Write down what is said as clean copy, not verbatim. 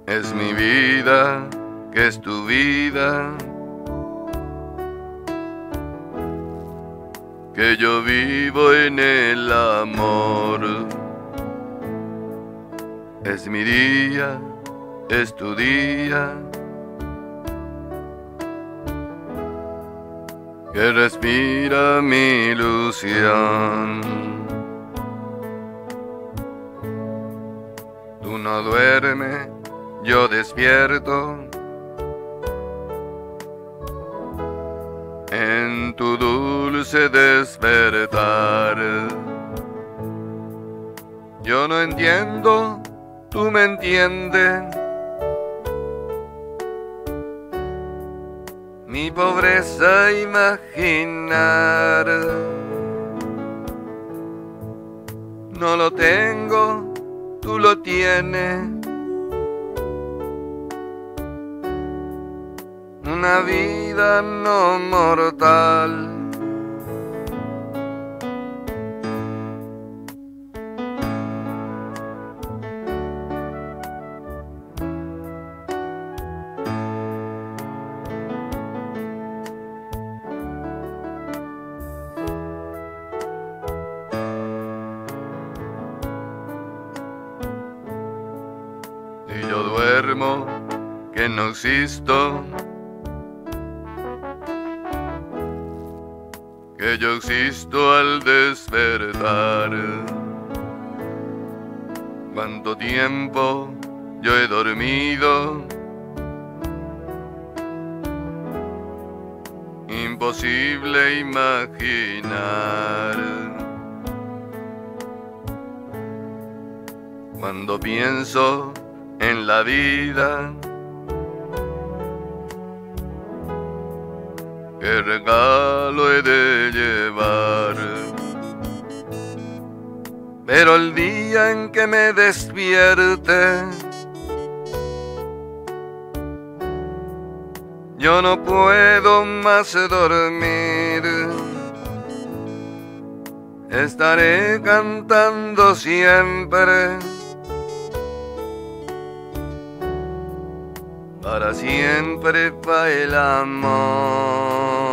Es mi vida, que es tu vida, que yo vivo en el amor. Es mi día, es tu día, que respira mi ilusión. Tú no duermes, yo despierto en tu dulce despertar. Yo no entiendo, tú me entiendes, mi pobreza imaginar. No lo tengo, tú lo tienes, una vida no mortal. Si yo duermo, que no existo, que yo existo al despertar. ¿Cuánto tiempo yo he dormido? Imposible imaginar. Cuando pienso en la vida, qué regalo he de llevar. Pero el día en que me despierte, yo no puedo más dormir. Estaré cantando siempre, para siempre va el amor.